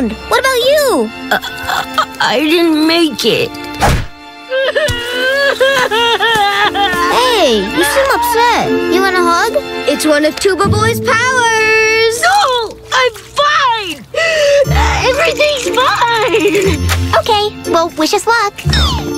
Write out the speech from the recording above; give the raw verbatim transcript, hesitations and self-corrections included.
around. What about you? Uh, I didn't make it. Hey, you seem upset. You want a hug? It's one of Tuba Boy's powers. No, I'm fine. Everything's fine. Okay, well, wish us luck.